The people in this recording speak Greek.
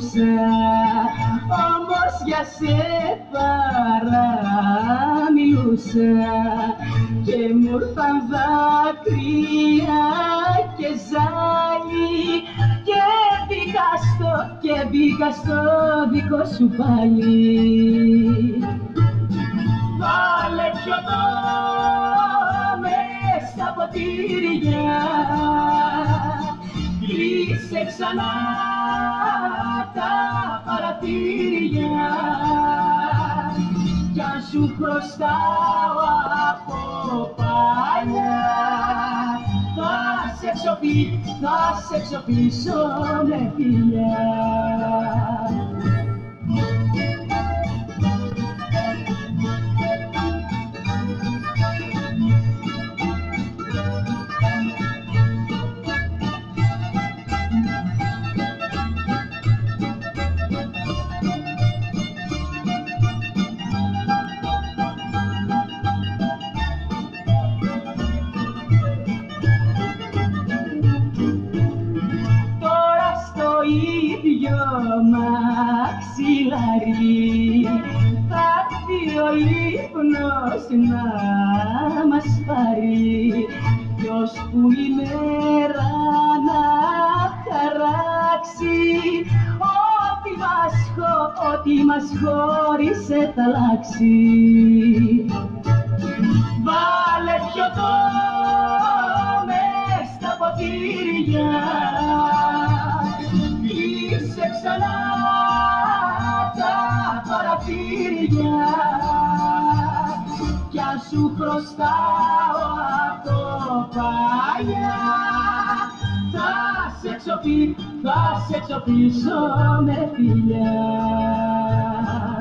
αγαπούσα, όμως για σε παραμιλούσα και μου ήρθαν δάκρυα και ζάλι και μπήκα στο δικό σου πάλι. Βάλε πιωτό μες στα ποτήρια, κλείσε ξανά τα παραθύρια κι αν σου χρωστάω από παλιά θα σε εξοπλίσω με φιλιά. Μαξιλάρι θα έρθει ο ύπνος να μας πάρει κι ώσπου η μέρα να χαράξει ό,τι μας χώρισε θα αλλάξει. Βάλε πιωτό μες στα ποτήρια, κλείσε ξανά τα παραθύρια κι αν σου χρωστάω από παλιά θα σε εξοπλίσω με φιλιά.